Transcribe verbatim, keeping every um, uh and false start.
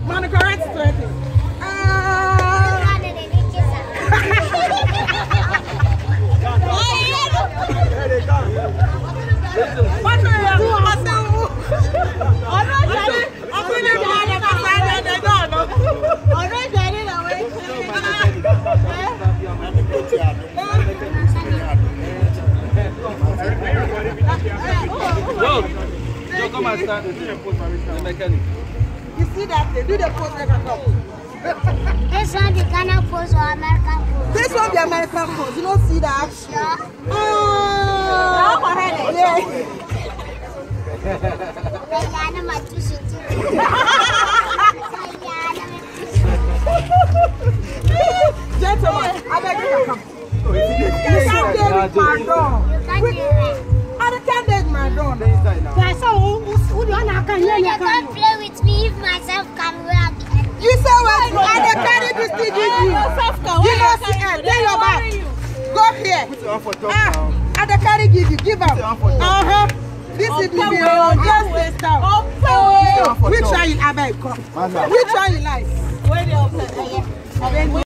Man, correct straight. Joe, Joe, come and stand with the mechanic. You see that? They do the pose like a couple. This one the Ghana pose or American pose? This one the American pose. You don't see that? Sure. Oh, yeah. Gentlemen, I beg you to come. You can't take my door. I can't take my door. You can't play with me if myself can work. You say what? I carry this thing with you. You don't see it. Take your back. Go here. Put it on for top now. I the carry give you. Give up. Uh-huh. This is the video. Just this down. Which one you I beg? Which one you like? Where the